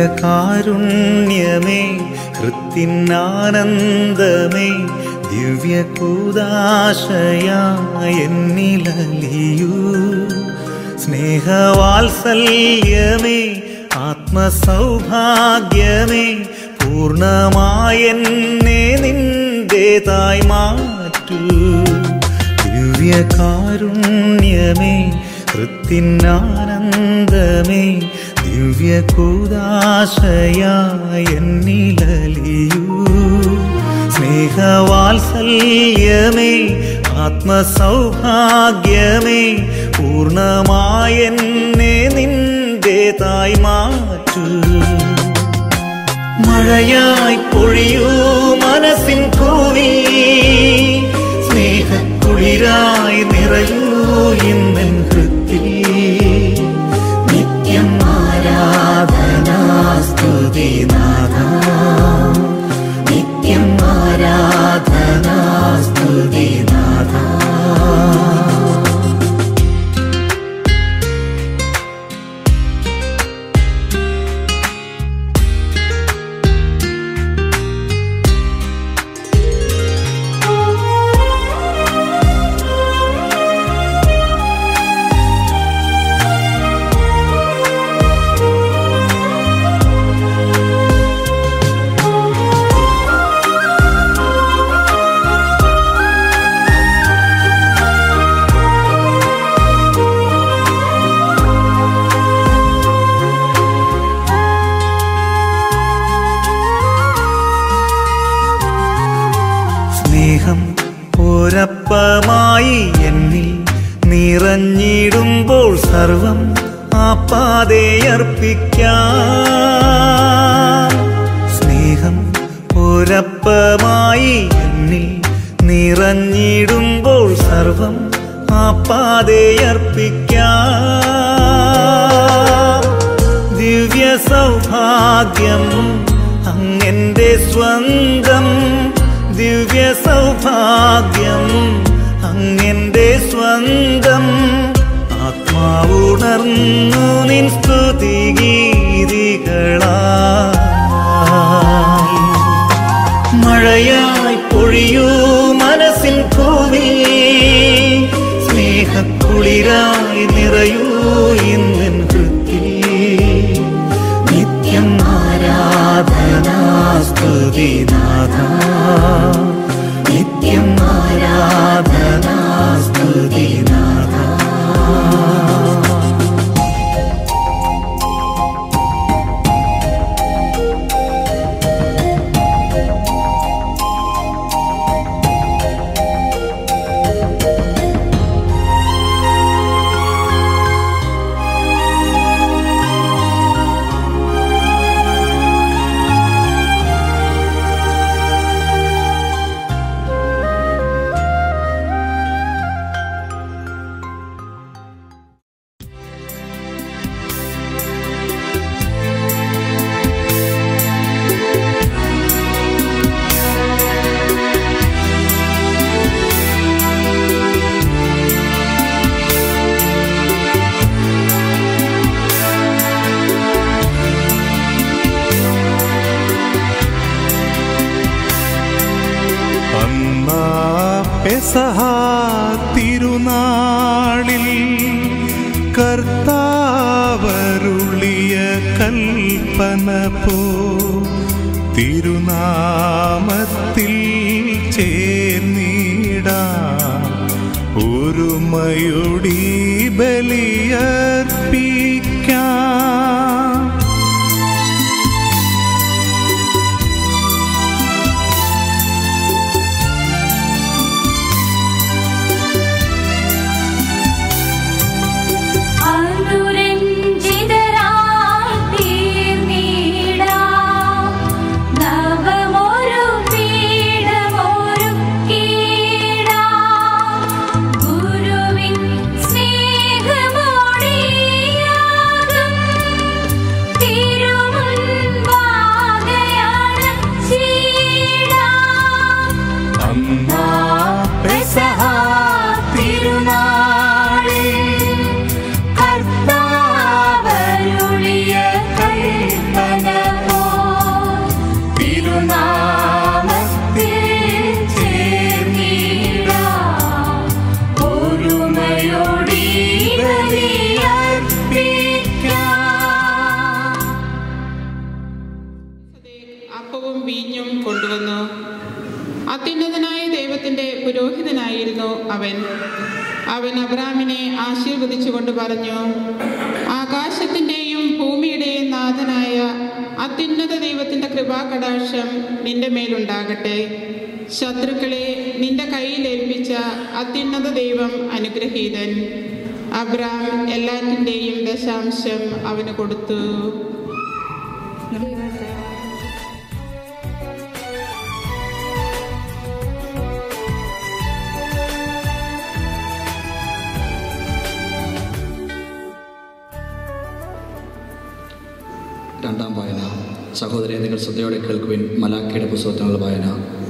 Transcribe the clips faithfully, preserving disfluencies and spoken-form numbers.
ദിവ്യകാരുണ്യമേ ഹൃത്തിനാനന്ദമേ ദിവ്യകൂദാശയായെന്നിലലിയൂ സ്നേഹവാത്സല്യമേ ആത്മസൗഭാഗ്യമേ പൂർണ്ണമായെന്നെ നിന്റേതായി മാറ്റൂ ദിവ്യകാരുണ്യമേ ഹൃത്തിനാനന്ദമേ ദിവ്യകൂദാശയായെന്നിലലിയൂ സ്നേഹവാത്സല്യമേ ആത്മസൗഭാഗ്യമേ പൂർണ്ണമായെന്നെ നിന്റേതായി മാറ്റൂ മഴയായി പൊഴിയൂ മനസ്സിൻ പൂവിൽ സ്നേഹക്കുളിരായി നിറയൂ ഇന്നെൻ ഹൃത്തിൽ നിത്യം ആരാധനാ സ്തുതി നാഥാ നിത്യം ആരാധനാ സ്തുതി നാഥാ ഒരപ്പമായി എന്നിൽ നിറഞ്ഞിടുമ്പോൾ സർവം ആപ്പാതെയർപ്പിക്കാം സ്നേഹം ഒരപ്പമായി എന്നിൽ നിറഞ്ഞിടുമ്പോൾ സർവം ആപ്പാതെയർപ്പിക്കാം ദിവ്യ സൗഭാഗ്യം അങ്ങെന്റെ സ്വന്തം ദിവ്യ സൗഭാഗ്യം അങ്ങെന്റെ സ്വന്തം ആത്മാവുണർന്നു നിൻ സ്തുതിഗീതികളായി മഴയായി പൊഴിയൂ മനസ്സിൻ പൂവിൽ സ്നേഹക്കുളിരായി നിറയൂ ഇന്നെൻ ഹൃത്തിൽ നിത്യം ആരാധനാ സ്തുതി നാഥാ നിത്യം ആരാധനാ സ്തുതി നാഥാ പെസഹ തിരുനാളിൽ കർത്താവരുളിയ കൽപ്പന പോ തിരുനാമത്തിൽ ചേർന്നിടാം ഒരുമയൊടി ബലിയർപ്പിക്കാം സ്നേഹമോ മനുഷ്യനായിരുന്നു അവൻ. അവൻ അബ്രാമിനെ ആശീർവദിച്ചുകൊണ്ട് പറഞ്ഞു, ആകാശത്തിൻ്റെയും ഭൂമിയുടെയും നാഥനായ അത്യുന്നത ദൈവത്തിൻ്റെ കൃപാകടാക്ഷം നിന്റെ മേലുണ്ടാകട്ടെ. ശത്രുക്കളെ നിന്റെ കയ്യിൽ ഏൽപ്പിച്ച അത്യുന്നത ദൈവം അനുഗ്രഹീതൻ. അബ്രാം എല്ലാറ്റിൻ്റെയും ദശാംശം അവന് കൊടുത്തു. രണ്ടാം വായന. സഹോദരരെ, നിങ്ങൾ ശ്രദ്ധയോടെ കേൾക്കുവിൻ. മലാഖയുടെ പുസ്തകത്തിനുള്ള വായന.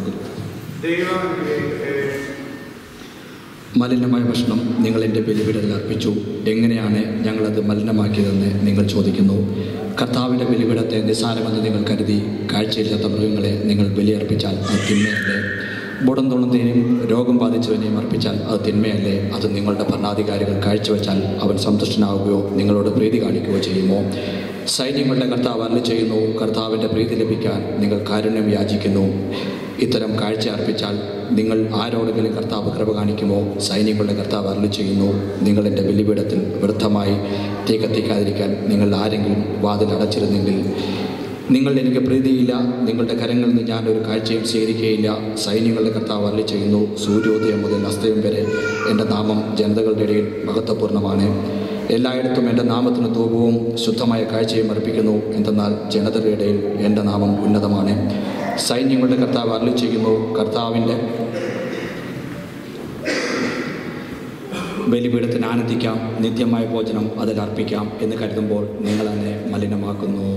മലിനമായ ഭക്ഷണം നിങ്ങൾ എൻ്റെ ബലിപീഠത്തിൽ അർപ്പിച്ചു. എങ്ങനെയാണ് ഞങ്ങളത് മലിനമാക്കിയതെന്ന് നിങ്ങൾ ചോദിക്കുന്നു. കർത്താവിൻ്റെ ബലിപീഠത്തെ നിസ്സാരമെന്ന് നിങ്ങൾ കരുതി കാഴ്ചയില്ലാത്ത മൃഗങ്ങളെ നിങ്ങൾ ബലിയർപ്പിച്ചാൽ അത് തിന്മയല്ലേ? ബുടന്തുണന്തേനും രോഗം ബാധിച്ചവനെയും അർപ്പിച്ചാൽ അത് തിന്മയല്ലേ? അത് നിങ്ങളുടെ ഭരണാധികാരികൾ കാഴ്ചവെച്ചാൽ അവൻ സന്തുഷ്ടനാവുകയോ നിങ്ങളോട് പ്രീതി കാണിക്കുകയോ ചെയ്യുമോ? സൈന്യങ്ങളുടെ കർത്താവ് അരുളി ചെയ്യുന്നു, കർത്താവിൻ്റെ പ്രീതി ലഭിക്കാൻ നിങ്ങൾ കാരുണ്യം യാചിക്കുന്നു. ഇത്തരം കാഴ്ച അർപ്പിച്ചാൽ നിങ്ങൾ ആരോടെങ്കിലും കർത്താവ് കൃപ കാണിക്കുമോ? സൈന്യങ്ങളുടെ കർത്താവ് അരുളി ചെയ്യുന്നു, നിങ്ങൾ എൻ്റെ ബലിപീഠത്തിൽ വ്യർത്ഥമായി തീ കത്തിക്കാതിരിക്കാൻ നിങ്ങൾ ആരെങ്കിലും വാതിൽ അടച്ചിരുന്നെങ്കിൽ നിങ്ങൾ എനിക്ക് പ്രീതിയില്ല. നിങ്ങളുടെ കരങ്ങളിൽ നിന്ന് ഞാൻ ഒരു കാഴ്ചയും സ്വീകരിക്കുകയില്ല. സൈന്യങ്ങളുടെ കർത്താവ് അരുളി ചെയ്യുന്നു, സൂര്യോദയം മുതൽ അസ്തയം വരെ എൻ്റെ നാമം ജനതകളുടെ ഇടയിൽ മഹത്വപൂർണ്ണമാണ്. എല്ലായിടത്തും എൻ്റെ നാമത്തിന് ധൂപവും ശുദ്ധമായ കാഴ്ചയും അർപ്പിക്കുന്നു. എന്തെന്നാൽ ജനതയുടെ ഇടയിൽ എൻ്റെ നാമം ഉന്നതമാണ്. സൈന്യങ്ങളുടെ കർത്താവ് അരുളി ചെയ്യുന്നു, കർത്താവിൻ്റെ ബലിപീഠത്തിന് ആനന്ദിക്കാം, നിത്യമായ ഭോജനം അതിൽ അർപ്പിക്കാം എന്ന് കരുതുമ്പോൾ നിങ്ങൾ എന്നെ മലിനമാക്കുന്നു.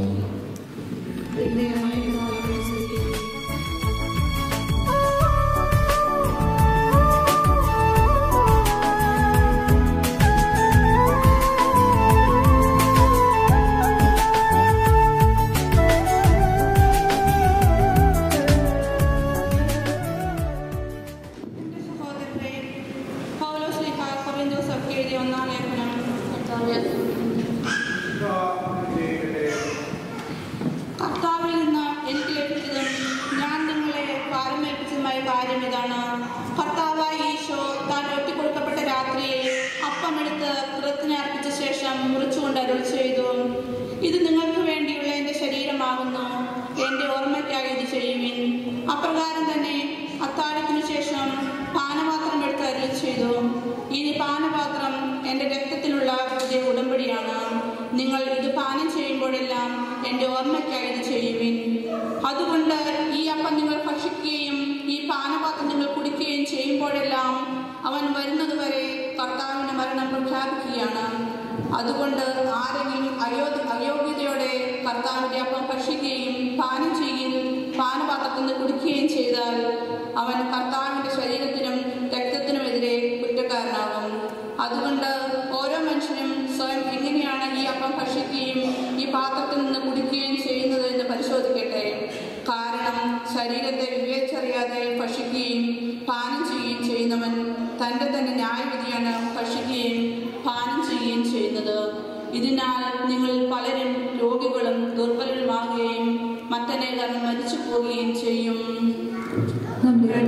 കർത്താവിൽ നിന്ന് എനിക്ക് ലഭിച്ചതും ഞാൻ നിങ്ങളെ പാരമേൽപ്പിച്ചതുമായ കാര്യം ഇതാണ്. കർത്താവായ ഈശോ താൻ ഒറ്റിക്കൊടുക്കപ്പെട്ട രാത്രിയിൽ അപ്പമെടുത്ത് കൃതജ്ഞ അർപ്പിച്ച ശേഷം മുറിച്ചുകൊണ്ട് അരുൾ ചെയ്തു, ഇത് നിങ്ങൾക്ക് വേണ്ടിയുള്ള എൻ്റെ ശരീരമാകുന്നു, എൻ്റെ ഓർമ്മയ്ക്കായി ഇത് ചെയ്യുവിൻ. അപ്രകാരം തന്നെ അത്താഴത്തിനു ശേഷം പാനപാത്രം എടുത്ത് അരുൾ ചെയ്തു, ഇനി പാനപാത്രം എൻ്റെ രക്തത്തിലുള്ള പുതിയ ഉടമ്പടിയാണ്. നിങ്ങൾ ഇത് പാനം ചെയ്യുമ്പോഴെല്ലാം എൻ്റെ ഓർമ്മയ്ക്കായി ഇത് ചെയ്യുവിൻ. അതുകൊണ്ട് ഈ അപ്പം നിങ്ങൾ ഭക്ഷിക്കുകയും ഈ പാനപാത്രം നിങ്ങൾ കുടിക്കുകയും ചെയ്യുമ്പോഴെല്ലാം അവൻ വരുന്നതുവരെ കർത്താവിൻ്റെ മരണം പ്രഖ്യാപിക്കുകയാണ്. അതുകൊണ്ട് ആരെങ്കിലും അയോ അയോഗ്യതയോടെ കർത്താവിൻ്റെ അപ്പം ഭക്ഷിക്കുകയും പാനം ചെയ്യുകയും പാനപാത്രത്തിൽ നിന്ന് കുടിക്കുകയും ചെയ്താൽ അവൻ കർത്താവിൻ്റെ ശരീരത്തിനും രക്തത്തിനുമെതിരെ കുറ്റക്കാരനാകും. അതുകൊണ്ട് ഓരോ മനുഷ്യനും സ്വയം എങ്ങനെയാണ് ഈ അപ്പം ഭക്ഷിക്കുകയും ഈ പാത്രത്തിൽ നിന്ന് കുടിക്കുകയും ചെയ്യുന്നത് എന്ന് പരിശോധിക്കട്ടെ. കാരണം ശരീരത്തെ വിവേചറിയാതെ ഭക്ഷിക്കുകയും പാനം ചെയ്യുകയും ചെയ്യുന്നവൻ തൻ്റെ തന്നെ ന്യായവിധിയാണ് ഭക്ഷിക്കുകയും പാനം ചെയ്യുകയും ചെയ്യുന്നത്. ഇതിനാൽ നിങ്ങൾ പലരും രോഗികളും ദുർബലരുമാകുകയും മറ്റനേകർ മരിച്ചു പോവുകയും ചെയ്യും. നമ്മുടെ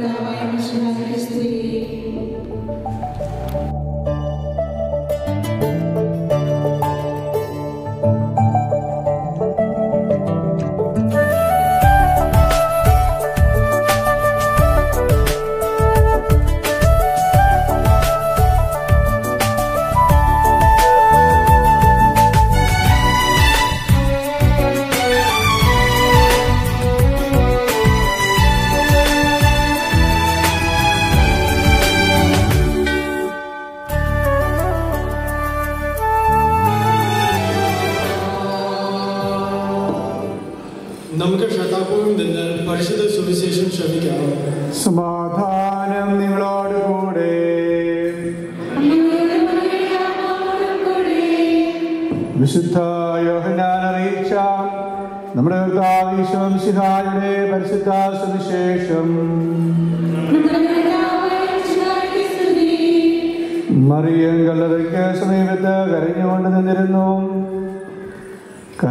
നമുക്ക് ശ്രദ്ധാപൂർവം നിന്ന് പരിശുദ്ധ സുവിശേഷം ശ്രമിക്കാം. സമാധാനം നിങ്ങളോട് കൂടെ. വിശുദ്ധ യോഹന്നാൻ അറിയിച്ച നമ്മുടെ കർത്താവ് ഈശോ മിശിഹായുടെ പരിശുദ്ധ സുവിശേഷം. മറിയം കല്ലറയ്ക്ക് സമീപത്ത് കരഞ്ഞുകൊണ്ട് നിന്നിരുന്നു.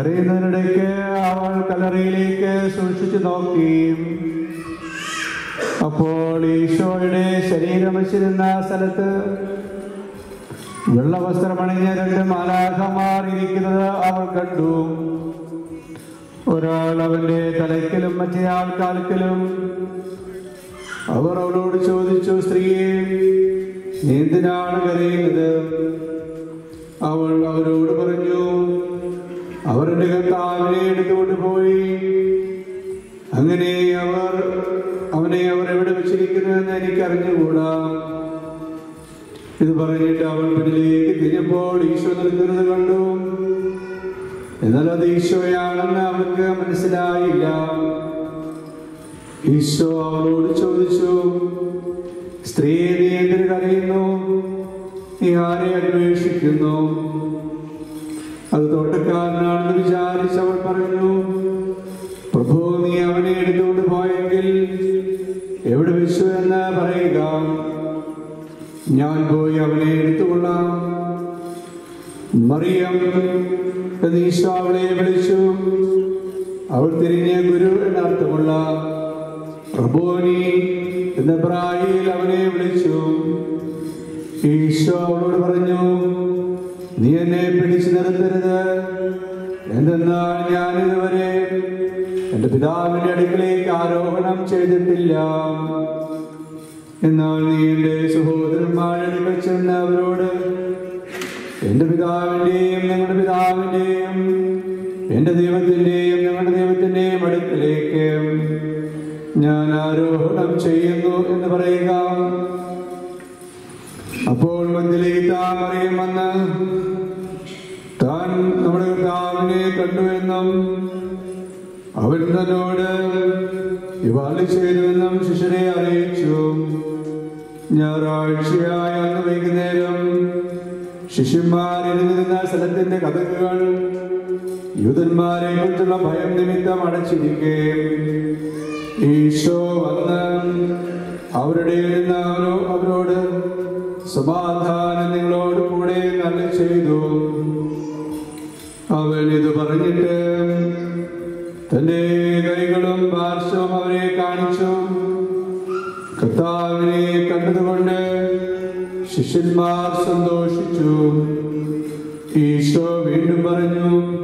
കരയുന്നതിനിടയ്ക്ക് അവൾ കല്ലറയിലേക്ക് സൂക്ഷിച്ചു നോക്കി. അപ്പോൾ ഈശോയുടെ ശരീരം വച്ചിരുന്ന സ്ഥലത്ത് വെള്ളവസ്ത്രമണിഞ്ഞ രണ്ട് മാലാഖമാർ ഇരിക്കുന്നത് അവർ കണ്ടു. ഒരാൾ അവന്റെ തലയ്ക്കലും മറ്റേയാൾ കാൽക്കലും. അവർ അവളോട് ചോദിച്ചു, സ്ത്രീയെ, നീ എന്തിനാണ് കരയുന്നത്? അവൾ അവരോട് പറഞ്ഞു, അവർ എന്റെ കർത്താവിനെ എടുത്തുകൊണ്ട് പോയി. അങ്ങനെ അവർ അവനെ അവർ എവിടെ വെച്ചിരിക്കുന്നുവെന്ന് എനിക്ക് അറിഞ്ഞുകൂടാ. ഇത് പറഞ്ഞിട്ട് അവൾ പിന്നിലേക്ക് തിരിഞ്ഞപ്പോൾ ഈശോ നിൽക്കുന്നത് കണ്ടു. എന്നാൽ അത് ഈശോയാണെന്ന് അവൾക്ക് മനസ്സിലായില്ല. ഈശോ അവളോട് ചോദിച്ചു, സ്ത്രീ, നീ എന്തിനു കരയുന്നു? നീ ആരെ അന്വേഷിക്കുന്നു? അത് തോട്ടക്കാരനാണെന്ന് വിചാരിച്ച് അവൾ പറഞ്ഞു, പ്രഭു, നീ അവനെ എടുത്തുകൊണ്ട് പോയെങ്കിൽ എവിടെ വെച്ചു എന്ന് പറയുക, ഞാൻ പോയി അവനെ എടുത്തുകൊള്ളാം. മറിയം എന്ന് ഈശോ അവളെ വിളിച്ചു. അവൾ തിരിഞ്ഞ് ഗുരു എന്നർത്ഥമുള്ള റബ്ബോനി എന്ന പ്രായിൽ അവനെ വിളിച്ചു. ഈശോ അവളോട് പറഞ്ഞു, നീ എന്നെ പിടിച്ചു നിർത്തരുത്. എന്തെന്നാൽ ഞാൻ ഇതുവരെ എന്റെ പിതാവിന്റെ അടുക്കലേക്ക് ആരോഹണം ചെയ്തിട്ടില്ല. എന്നാൽ നീ എന്റെ സഹോദരന്മാരുടെ അടുക്കൽ ചെന്ന് അവരോട്, എന്റെ പിതാവിന്റെയും നിങ്ങളുടെ പിതാവിന്റെയും എന്റെ ദൈവത്തിന്റെയും നിങ്ങളുടെ ദൈവത്തിന്റെയും അടുക്കലേക്ക് ഞാൻ ആരോഹണം ചെയ്യുന്നു എന്ന് പറയുക. അപ്പോൾ മധ്യയിലേക്ക് മറിയം വന്ന് താൻ നമ്മുടെ കർത്താവിനെ കണ്ടുവെന്നും അവൻ തന്നോട് ഇവാളി ചെയ്തുവെന്നും ശിഷ്യരെ അറിയിച്ചു. ഞായറാഴ്ചയായ അന്ന് വൈകുന്നേരം ശിഷ്യന്മാർ ഇരുന്നിരുന്ന സ്ഥലത്തിന്റെ കതകുകൾ യൂതന്മാരെ കുറിച്ചുള്ള ഭയം നിമിത്തം അടച്ചിരിക്കെ ഈശോ വന്ന് അവരുടെ ഇരുന്നവരോ അവരോട്, സമാധാനം നിങ്ങളോട് കൂടെ നല്ല ചെയ്തു. അവൻ ഇത് പറഞ്ഞിട്ട് തന്റെ കൈകളും പാർശ്വവും അവരെ കാണിച്ചു. കർത്താവിനെ കണ്ടതുകൊണ്ട് ശിഷ്യന്മാർ സന്തോഷിച്ചു. ഈശോ വീണ്ടും പറഞ്ഞു,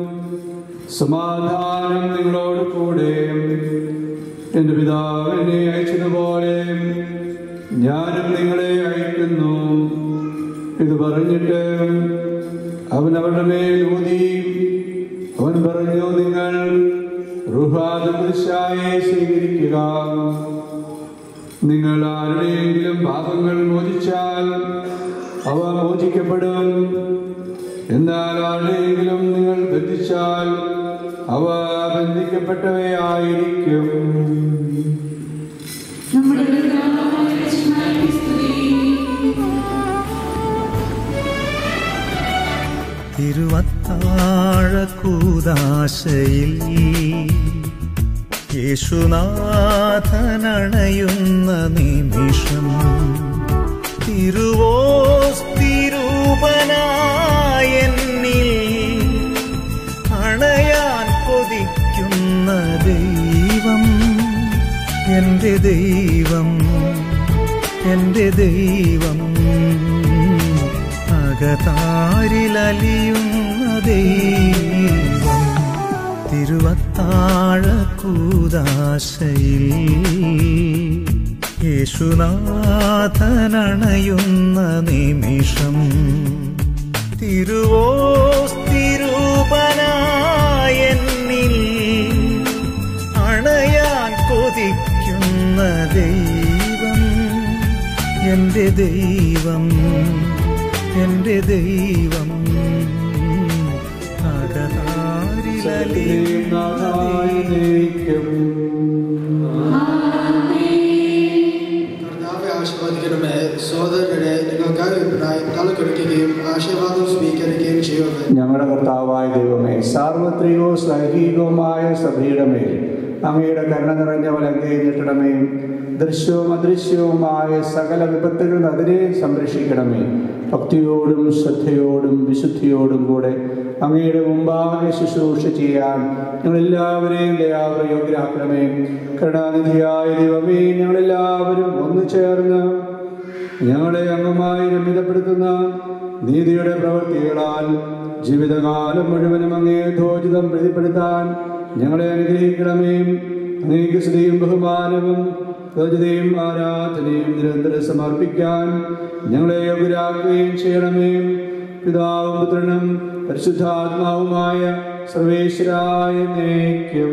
സമാധാനം നിങ്ങളോട് കൂടെ. എന്റെ പിതാവിനെ അയച്ചതുപോലെ ഞാനും നിങ്ങളെ അയക്കുന്നു. ഇത് പറഞ്ഞിട്ട് അവൻ അവരുടെ മേൽ ഊതി. അവൻ പറഞ്ഞു, നിങ്ങൾ റുഹാദുശായെ സ്വീകരിക്കുക. നിങ്ങൾ ആരുടെയെങ്കിലും പാപങ്ങൾ മോചിച്ചാൽ അവ മോചിക്കപ്പെടും. എന്നാൽ ആരുടെയെങ്കിലും നിങ്ങൾ ബന്ധിച്ചാൽ അവ ബന്ധിക്കപ്പെട്ടവയായിരിക്കും. തിരുവത്താഴക്കൂദാശയിൽ യേശുനാഥനണയുന്ന നിമിഷം തിരുവോസ്തിരൂപനായെന്നിൽ അണയാൻ കൊതിക്കുന്ന ദൈവം, എൻ്റെ ദൈവം, എൻ്റെ ദൈവം, അകതാരിലലിയുന്ന ദൈവം. തിരുവത്താഴക്കൂദാശയിൽ യേശുനാഥനണയുന്ന നിമിഷം തിരുവോസ്തിരൂപനായെന്നിൽ അണയാൻ കൊതിക്കുന്ന ദൈവം, എൻ്റെ ദൈവം, എൻ്റെ ദൈവം, കർത്താവെ ആശീർവദിക്കണമേ. സഹോദരരെ, നിങ്ങൾക്കായി അഭിപ്രായം തലക്കൊടുക്കുകയും ആശീർവാദം സ്വീകരിക്കുകയും ചെയ്യുക. ഞങ്ങളുടെ കർത്താവായ ദൈവമേ, സാർവത്രികവും സൈഹികവുമായ സഭയുടെ മേൽ അങ്ങയുടെ കരുണ നിറഞ്ഞ വലങ്കയെ നീട്ടണമേ. ദൃശ്യവും അദൃശ്യവുമായ സകല വിപത്തുകളിൽ അതിനെ സംരക്ഷിക്കണമേ. ഭക്തിയോടും ശ്രദ്ധയോടും വിശുദ്ധിയോടും കൂടെ അങ്ങയുടെ മുമ്പാകെ ശുശ്രൂഷ ചെയ്യാൻ ഞങ്ങളെല്ലാവരെയും ദയാപ്രയോഗ്യരാക്കണമേ. കരുണാനിധിയായ ദൈവമേ, ഞങ്ങളെല്ലാവരും ഒന്നു ചേർന്ന് ഞങ്ങളെ അങ്ങുമായി രമ്യതപ്പെടുത്തുന്ന നീതിയുടെ പ്രവൃത്തികളാൽ ജീവിതകാലം മുഴുവനും അങ്ങേ ധോജിതം പ്രതിപ്പെടുത്താൻ ഞങ്ങളെ അനുഗ്രഹിക്കണമേ. അങ്ങേക്ക് സ്തുതിയും ബഹുമാനവും ധോജിതയും ആരാധനയും നിരന്തരം സമർപ്പിക്കാൻ ഞങ്ങളെ യോഗ്യരാക്കുകയും ചെയ്യണമേ. പിതാവും പുത്രനും പരിശുദ്ധാത്മാവുമായ സർവേശ്വരായ എന്നേക്കും.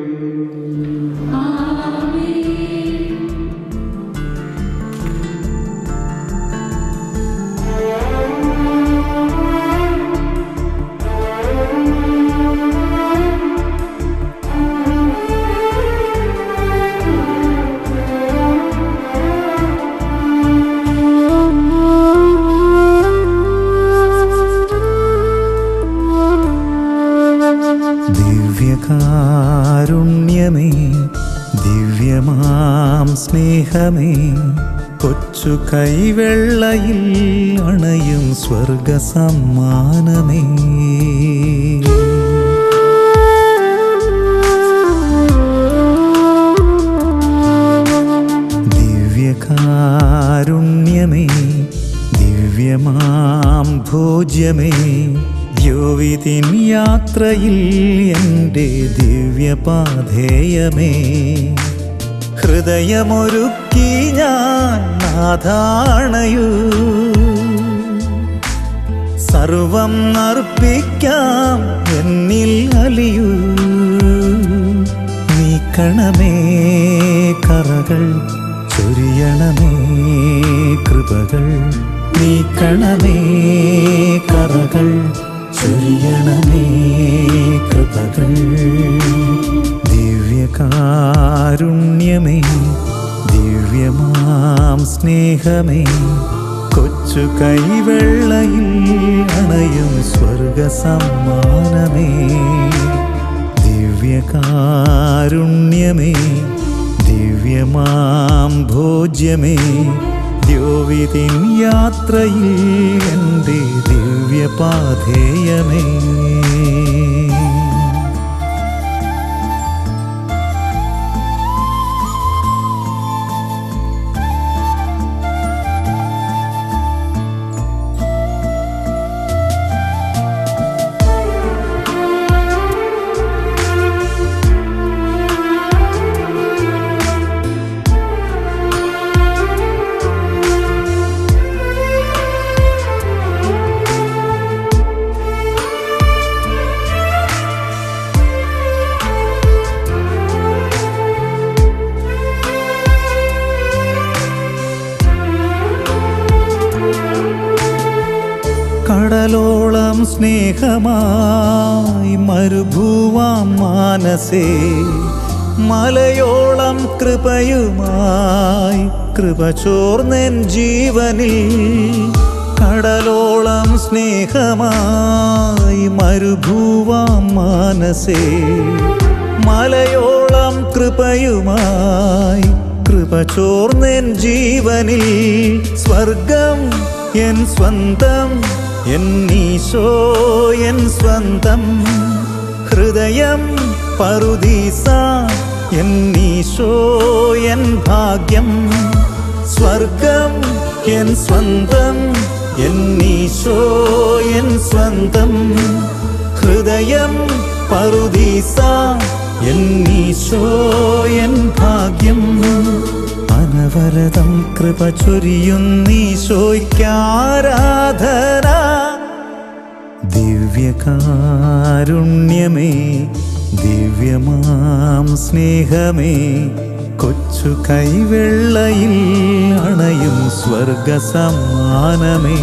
ദിവ്യകാരുണ്യമേ, ദിവ്യമാം സ്നേഹമേ, കൊച്ചു കൈവെള്ളയിൽ അണയും സ്വർഗ സമ്മാനമേ. ദിവ്യകാരുണ്യമേ, ദിവ്യമാം ഭോജ്യമേ, ദ്യോവിതിൻ യാത്രയിൽ എൻ്റെ ദിവ്യപാധേയമേ. ഹൃദയമൊരുക്കി ഞാൻ നാഥാണയൂ, സർവം അർപ്പിക്കാം എന്നിൽ അലിയൂ. നീക്കണമേ കറകൾ, ചൊരിയണമേ കൃപകൾ. നീക്കണമേ കറകൾ, ചൊരിയണമേ കൃപകൾ. ദിവ്യകാരുണ്യമേ, ദിവ്യമാം സ്നേഹമേ, കൊച്ചു കൈവെള്ളയിൽ അണയും സ്വർഗ സമ്മാനമേ. ദിവ്യകാരുണ്യമേ, ദിവ്യമാം ഭോജ്യമേ, ദ്യോവിതിൻ യാത്രയിൽ എൻ്റെ ദിവ്യപാധേയമേ. കടലോളം സ്നേഹമായി മരുഭൂവാം മാനസേ, മലയോളം കൃപയുമായി കൃപ ചോർന്നെൻ ജീവനിൽ. കടലോളം സ്നേഹമായി മരുഭൂവാം മാനസേ, മലയോളം കൃപയുമായി കൃപ ചോർന്നെൻ ജീവനിൽ. സ്വർഗം എൻ സ്വന്തം, എന്നീശോ എൻ സ്വന്തം. ഹൃദയം പറുദീസ, എന്നീശോ എൻ ഭാഗ്യം. സ്വർഗം എൻ സ്വന്തം, എന്നീശോ എൻ സ്വന്തം. ഹൃദയം പറുദീസ, എന്നീശോ എൻ ഭാഗ്യം. അനവരതം കൃപ ചൊരിയുന്നീശോയ്ക്കാരാധന. ദിവ്യകാരുണ്യമേ, ദിവ്യമാം സ്നേഹമേ, കൊച്ചു കൈവെള്ളയിൽ അണയും സ്വർഗ സമ്മാനമേ.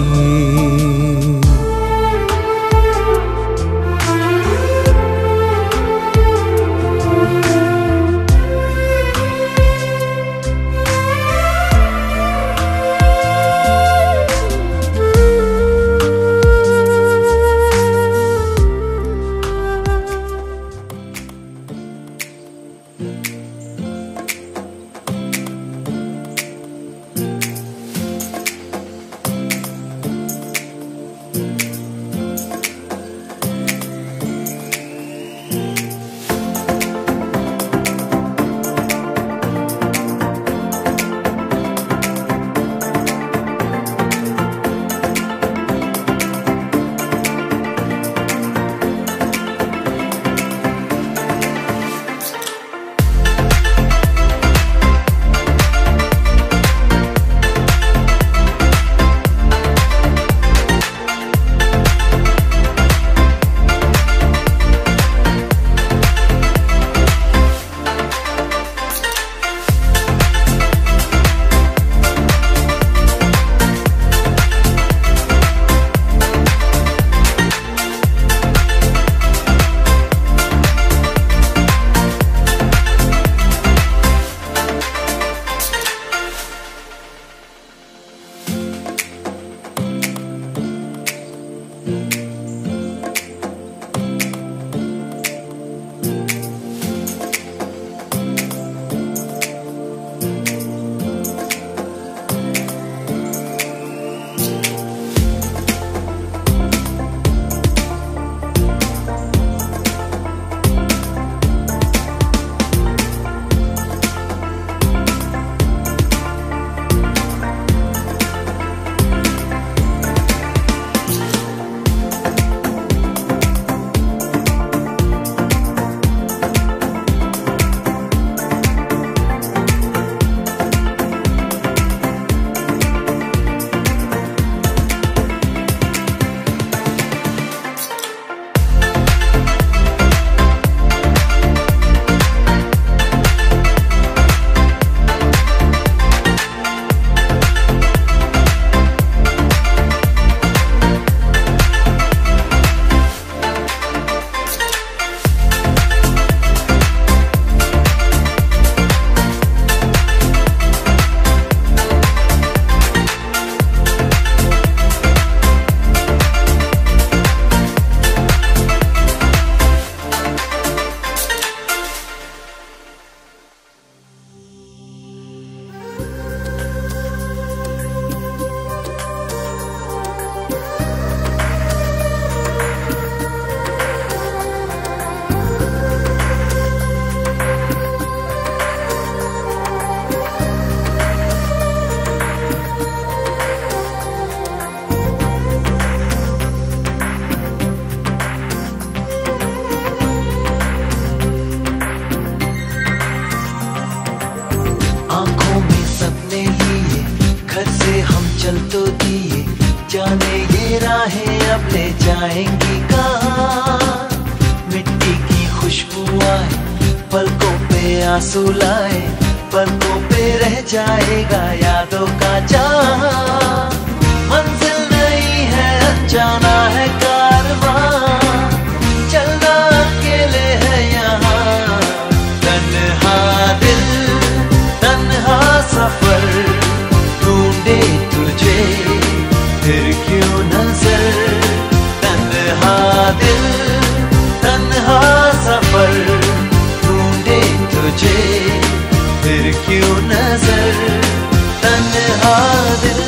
चल तो दिए, जाने ये राहें अब ले जाएंगी कहाँ। मिट्टी की खुशबू आए, पलकों पे आंसू लाए, पलकों पे रह जाएगा यादों का जहां। मंजिल नहीं है अनजाना है कारवां, चलना अकेले है यहाँ। तन्हा दिल तन्हा सफर ढूंढे तुझे फिर क्यों नजर। तन्हा दिल तन्हा सफर ढूंढे तुझे फिर क्यों नजर। तन्हा दिल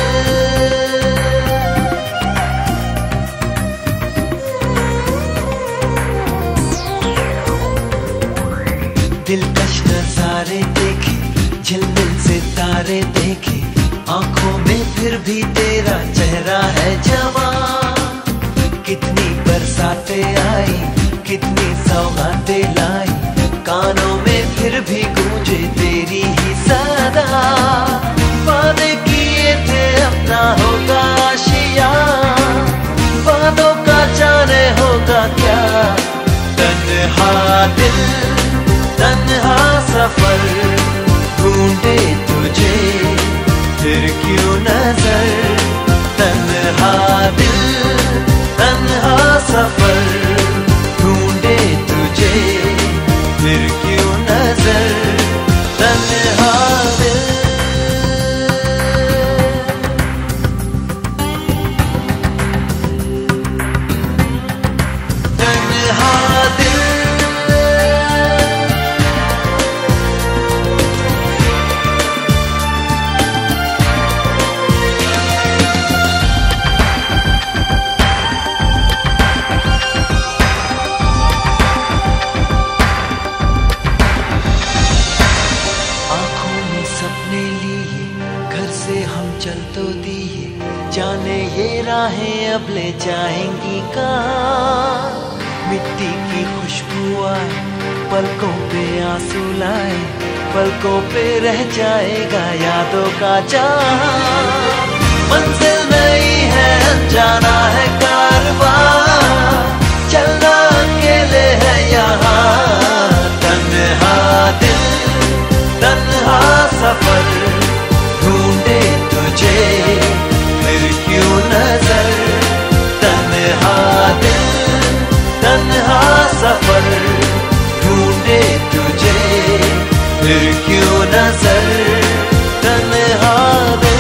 दिलकश नजारे देखे, झिलमिल से तारे देखे, आंखों में फिर भी तेरा चेहरा है जवान। कितनी बरसातें आई, कितनी सौगातें लाई, कानों में फिर भी गूंजे तेरी ही सदा। वादे किए थे अपना होगा आशिया, वादों का जाने होगा क्या। तन्हा दिल तन्हा सफर ढूंढे तुझे फिर क्यों नजर। तन्हा दिल तन्हा सफर ढूंढे तुझे फिर क्यों नजर। तन्हा दिल तन्हा दिल अब ले जाएंगी कहाँ। मिट्टी की खुशबू आए, पलकों पे आंसू लाए, पलकों पे रह जाएगा यादों का जहां। मंजिल नहीं है अनजाना है कारवां, चलना अकेले है यहाँ। तन्हा दिल तन्हा सफर ढूंढे तुझे फिर क्यों नजर। तन्हा दिल तन्हा सफर ढूंढे तुझे फिर क्यों नजर। तन्हा दिल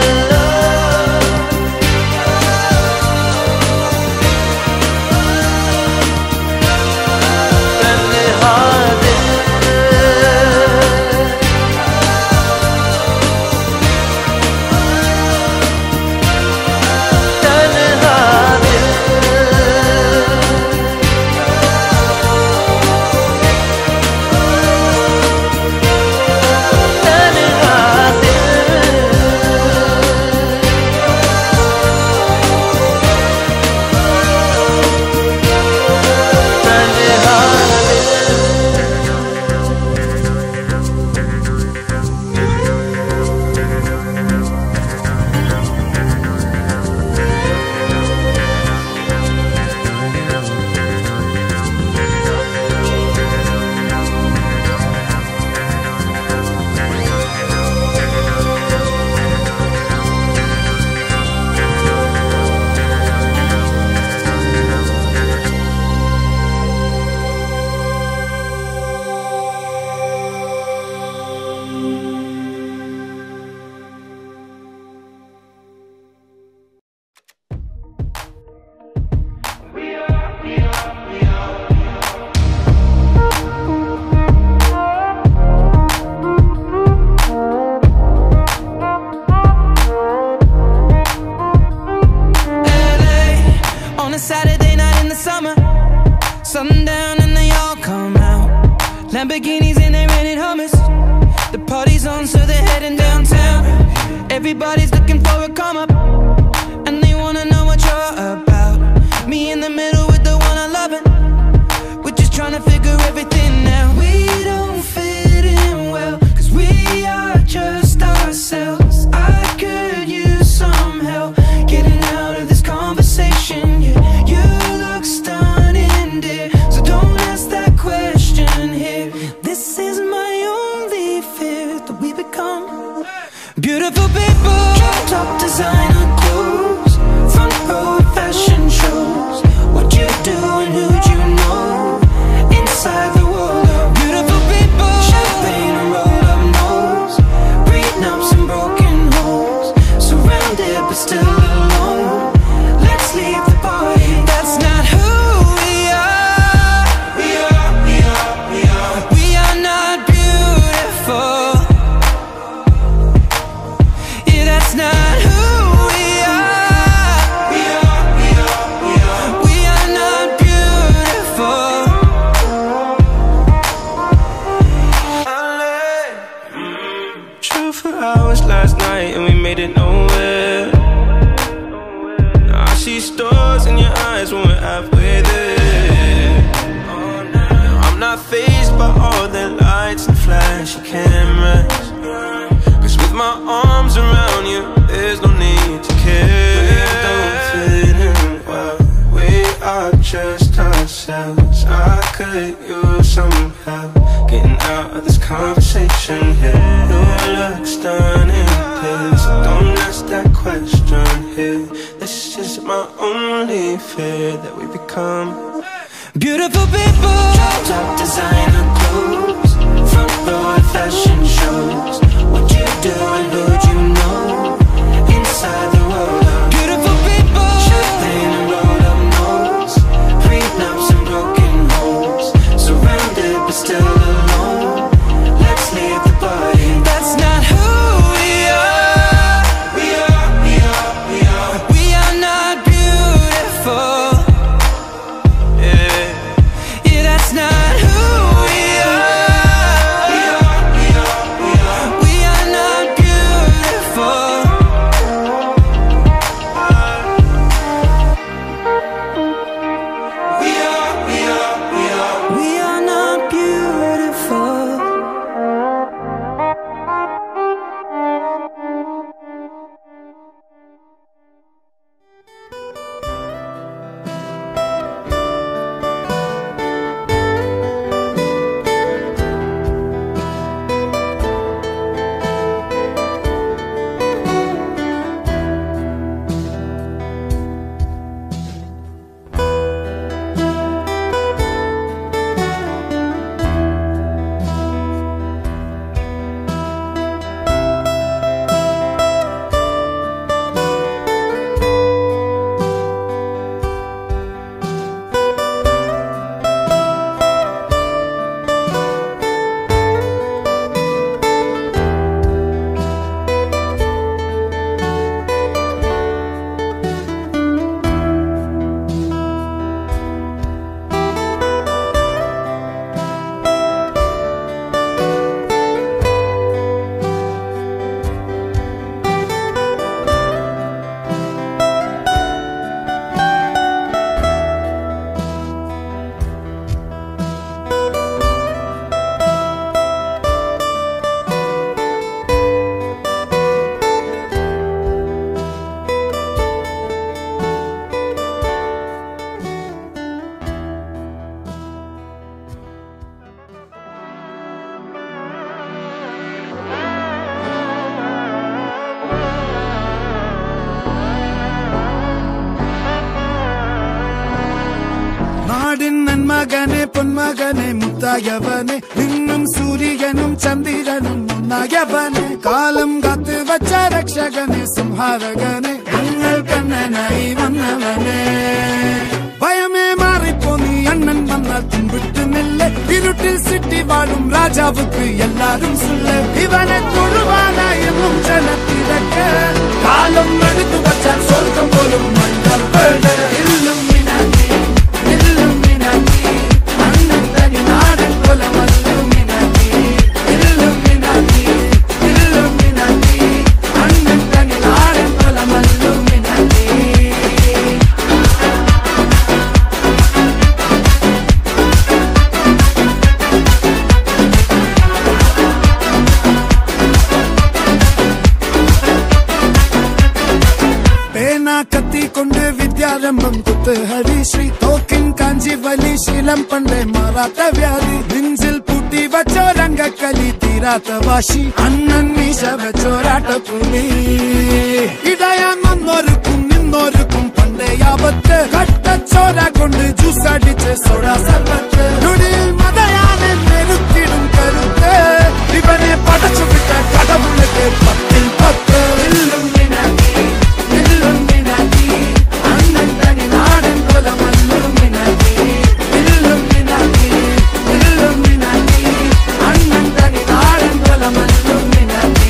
Lamborghinis and they rented Hummers. The party's on, so they're heading downtown. Everybody's looking for a come up, and they wanna know what you're about. Me in the middle with the one I love it. We're just trying to figure everything out. We don't fit in well, cause we are just ourselves. I could use top designer clothes, front row fashion shows. What you do and who'd you know? Inside the world of beautiful people, champagne and roll up nose, prenups and broken homes, surrounded but still alone. Let's leave the party. That's not who we are. We are, we are, we are. We are not beautiful. Yeah, that's not who we are. We are, we are, we are. We are not beautiful. Drove for hours last night and we made it nowhere. Now I see stars in your eyes when we're halfway there. I'm not fazed by all the lights and flashy cameras, cause with my arms around you, there's no need to care. We don't fit in well, we are just ourselves. I could use some help getting out of this conversation here. Your looks done in this, don't ask that question here. This is my only fear, that we become Beautiful people, top designer clothes, front row fashion shows. What you do and who'd you know? Inside the world of beautiful people, champagne and rolled up nose, prenups and broken homes, surrounded but still alone. Let's leave the party. That's not who we are. We are, we are, we are. We are not beautiful. yeah. Yeah, that's not who we are. We are, we are, we are. We are not beautiful. We are, we are, we are. We are not beautiful. നാടിൻ നന്മകനെ പൊന്മകനെ മുത്തായവനെ നിന്നും സൂര്യനും ചന്ദ്രനും ഒന്നായവനെ കാലം കാത്ത് വച്ച രക്ഷകനെ സംഹാരകനെ ഞങ്ങൾ കണ്ണനായി വന്നവനെ ഭയമേ മാറിപ്പോ നീ അണ്ണൻ വന്നാൽ പിൻവിട്ടുന്നില്ല ഇരുട്ടിൽ സിറ്റി വാഴും രാജാവുക്ക് എല്ലാരും സുല്ല ഇവനെ തൊഴുവാനായെന്നും ജനത്തിരക്ക് കാലം എടുത്തു വച്ചാൽ സ്വർഗം പോലും മണ്ണപ്പേട് ഇല്ലും കത്തിക്കൊണ്ട് വിദ്യാരംഭം കുത്ത് ഹരിശ്രീ തോക്കിൻ കാഞ്ചി വലി ശീലം പണ്ടേ മാറാത്ത വ്യാധി നെഞ്ചിൽ പൂട്ടി വച്ചോ രംഗ കലി തീരാത്ത വാശി അണ്ണൻ മീശ വെച്ചോരാട്ട പുലി ഇടയാന്നൊരുക്കും നിന്നൊരുക്കും പണ്ടേ ആപത്ത് കട്ടച്ചോര കൊണ്ട് ജ്യൂസ് അടിച്ച് സോഡാ സർബത്ത് നുടിയിൽ മതയാനെ നെരുക്കിടും കരുത്ത് ഇവനെ പടച്ചു വിട്ട കടവുള്ളക്ക് പത്തിൽ പത്ത് അണ്ണൻ തനി നാടൻ കൊലമല്ലുമിനാക്കി അണ്ണൻ തനി നാടൻ കൊലമല്ലുമിനാക്കി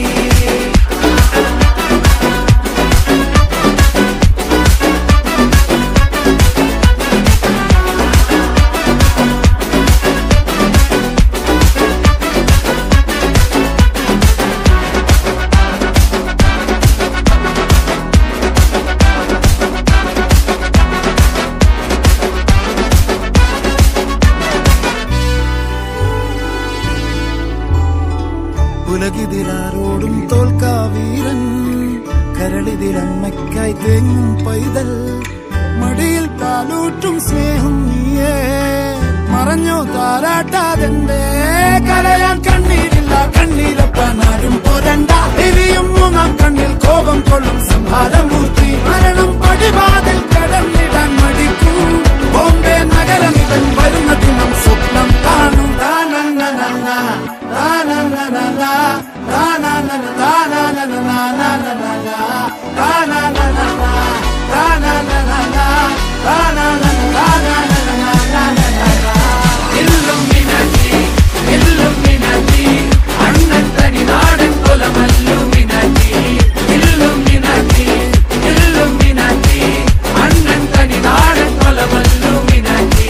ഉലകിതിലാരോടും തോൽക്കാ വീരൻ കരളിതിലമ്മയ്ക്കായി തേങ്ങും പൈതൽ മടിയിൽ പാലൂട്ടും സ്നേഹം നീയേ മറഞ്ഞോ താരാട്ടാതെന്റെ കരയാൻ കണ്ണീരില്ല കണ്ണീരപ്പാനാരും പോരണ്ട എരിയും മൂന്നാം കണ്ണിൽ കോപം കൊള്ളും സംഹാരമൂർത്തി മരണം പടിവാതിൽ കടന്നിടാൻ മടിക്കും ബോംബെ നഗരമിതൻ വരുന്ന ദിനം സ്വപ്നം കാണും താനന്ന Illuminati, Illuminati, അണ്ണൻ തനി നാടൻ കൊലമല്ലുമിനാക്കി Illuminati, Illuminati, അണ്ണൻ തനി നാടൻ കൊലമല്ലുമിനാക്കി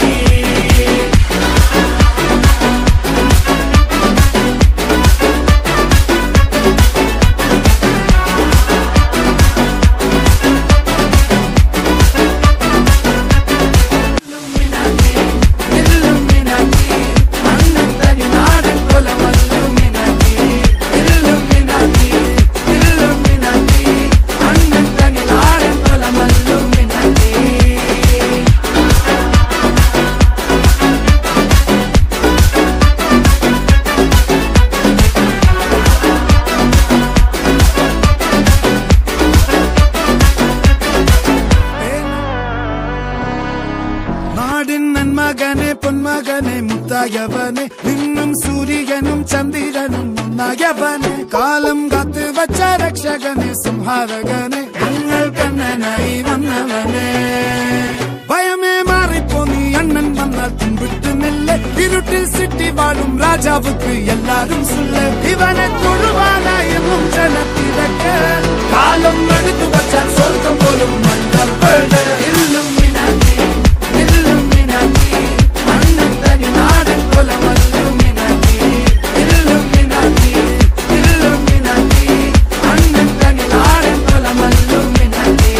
മുത്തായവനെ നിന്നും സൂര്യനും ചന്ദ്രനും ഒന്നായവനെ കാലം കാത്ത് വച്ച രക്ഷകനെ സംഹാരകനെ ഞങ്ങൾ കണ്ണനായി വന്നവനെ ഭയമേ മാറിപ്പോ നീ അണ്ണൻ വന്നാൽ പിൻവിട്ടുന്നില്ല ഇരുട്ടിൽ സിറ്റി വാഴും രാജാവുക്ക് എല്ലാരും സുല്ല ഇവനെ തൊഴുവാനായെന്നും ജനത്തിരക്ക് കാലം എടുത്തു വച്ചാൽ സ്വർഗം പോലും മണ്ണപ്പേട് Illuminati, Illuminati, അണ്ണൻ തനി നാടൻ കൊലമല്ലുമിനാക്കി Illuminati, Illuminati, അണ്ണൻ തനി നാടൻ കൊലമല്ലുമിനാക്കി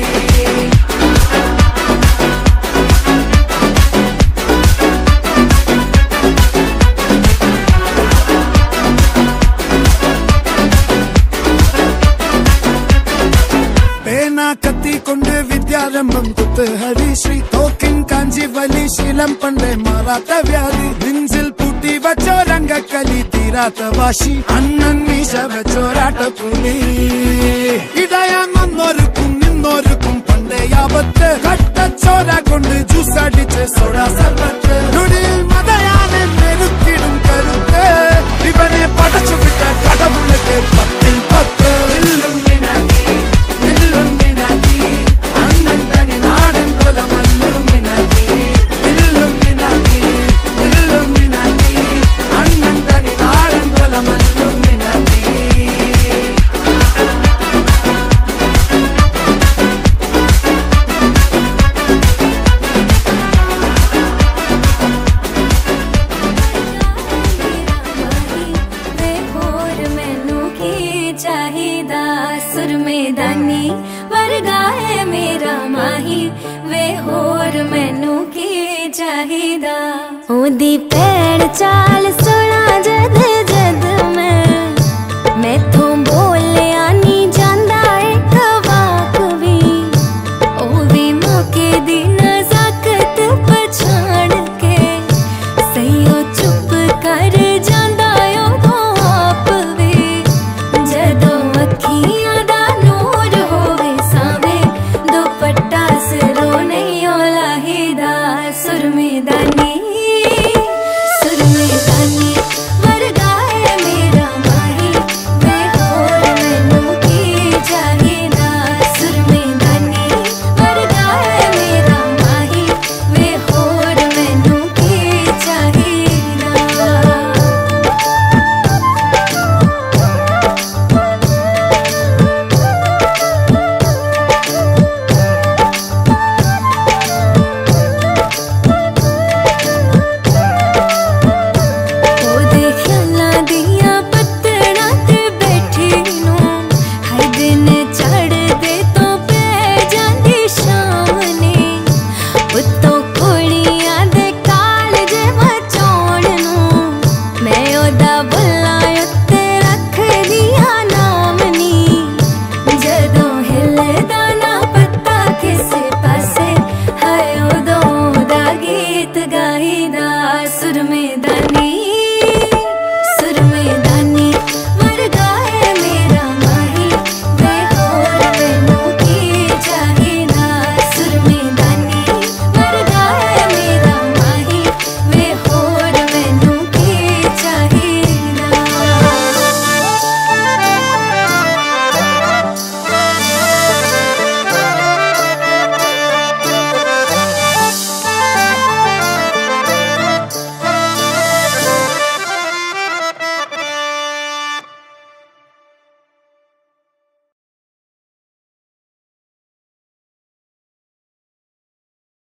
പേന കത്തി കൊണ്ട് വിദ്യാരംഭം കുത്ത് ഹരിശ്രീ തോക്കിൻ കാഞ്ചി വലി ശീലം പണ്ടേ മാറാത്ത വ്യാധി നെഞ്ചിൽ പൂട്ടി വച്ചോരംഗക്കലി തീരാത്ത വാശി അണ്ണൻ മീശ വെച്ചോരാട്ട പുലി ഇടയാന്നൊരുക്കും നിന്നൊരുക്കും പണ്ടേ ആപത്ത് കട്ടച്ചോര കൊണ്ട് ജ്യൂസ് അടിച്ച് സോഡാ സർബത്ത് നുടിയിൽ മതയാനെ നെരുക്കിടും കരുത്ത് ഇവനെ പടച്ചു വിട്ട കടവുള്ളക്ക് പത്തിൽ പത്ത് Illuminati, Illuminati, അണ്ണൻ തനി നാടൻ കൊലമല്ലുമിനാക്കി Illuminati, Illuminati, അണ്ണൻ തനി നാടൻ കൊലമല്ലുമിനാക്കി मैदानी वर्गा है मेरा माही वे होर मैनू की चाहिदा ओदी पैड़ चाल सुना जद जद मैं मैथों बोलिया नी जांदा एक वाक भी ओ भी मौके दी नज़ाकत पछाण के सही चुप कर जांदा जवानी